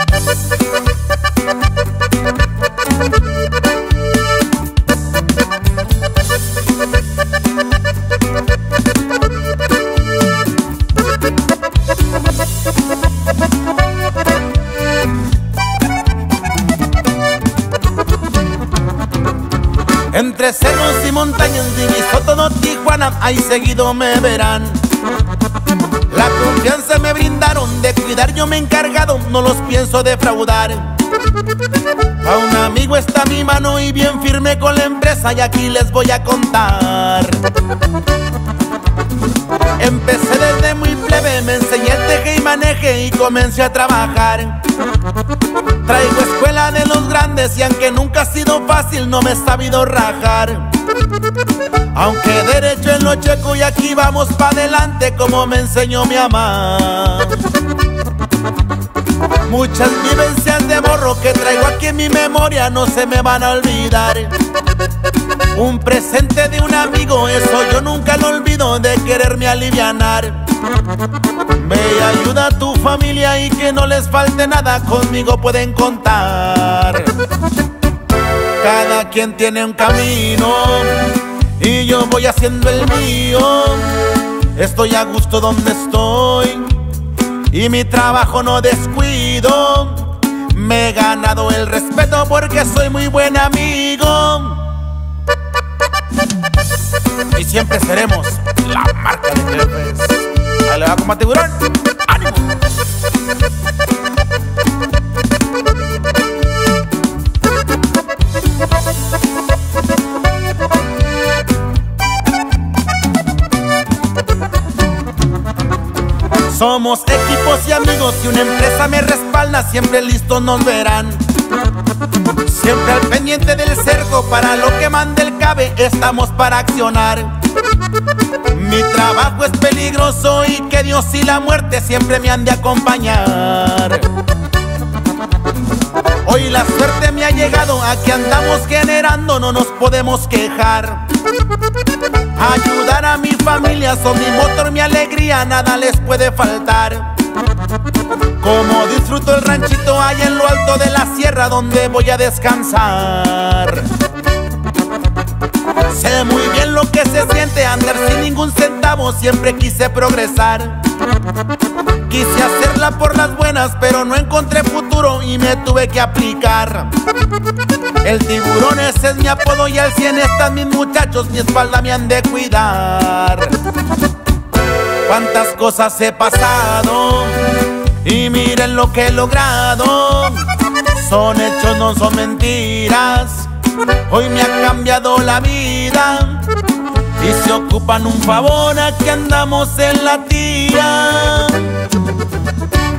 Entre cerros y montañas diviso todo Tijuana, ahí seguido me verán. La confianza me brindaron, de cuidar yo me he encargado, no los pienso defraudar. A un amigo está mi mano y bien firme con la empresa, y aquí les voy a contar. Empecé desde muy plebe, me enseñé el teje y maneje y comencé a trabajar. Traigo escuela de los grandes y aunque nunca ha sido fácil, no me he sabido rajar. Aunque derecho en lo checo y aquí vamos pa' adelante como me enseñó mi mamá. Muchas vivencias de morro que traigo aquí en mi memoria no se me van a olvidar. Un presente de un amigo, eso yo nunca lo olvido, de quererme alivianar. Ve y ayuda a tu familia y que no les falte nada, conmigo pueden contar. Cada quien tiene un camino y yo voy haciendo el mío. Estoy a gusto donde estoy y mi trabajo no descuido. Me he ganado el respeto porque soy muy buen amigo. Y siempre seremos la marca de jefes. Ahí le va, compa Tiburón. ¡Ánimo! Somos equipos y amigos y una empresa me respalda, siempre listos nos verán. Siempre al pendiente del cerco, para lo que mande el cabe, estamos para accionar. Mi trabajo es peligroso y que Dios y la muerte siempre me han de acompañar. Hoy la suerte me ha llegado, aquí andamos generando, no nos podemos quejar. Ayudar a mi familia son mi motor, mi alegría, nada les puede faltar. Como disfruto el ranchito allá en lo alto de la sierra donde voy a descansar. Sé muy bien lo que se siente andar sin ningún centavo, siempre quise progresar. Quise hacerla por las buenas, pero no encontré futuro y me tuve que aplicar. El Tiburón, ese es mi apodo y al 100 están mis muchachos, mi espalda me han de cuidar. Cuántas cosas he pasado y miren lo que he logrado. Son hechos, no son mentiras. Hoy me ha cambiado la vida y se ocupan un favor, aquí andamos en la tía.